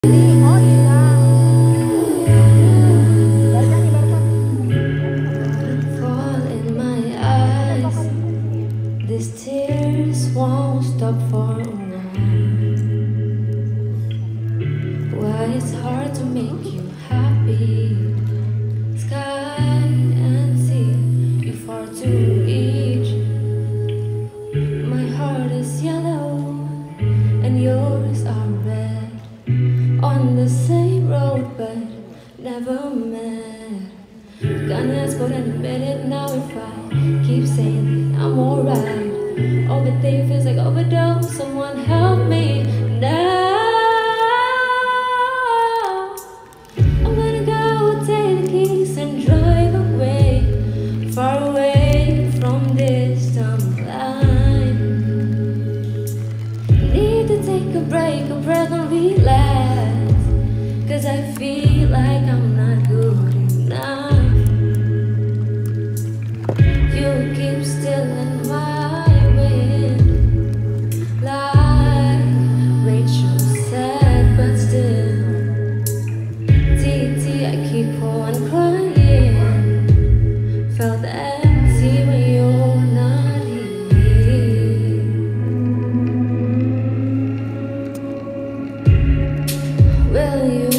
Fall in my eyes. These tears won't stop for a while. Why it's hard to make you happy. Sky and sea, you far to reach. My heart is yellow and yours are red. On the same road but never met. Gonna ask for an admit it now if I keep saying that I'm alright. Overthink feels like overdose. Someone help me now. I'm gonna go take the keys and drive away, far away from this timeline. Need to take a break, a breath and relax, 'cause I feel like I'm not good enough. You keep stealing my wind, like Rachel said, but still TT, I keep on crying. Felt empty when you're not here. Will you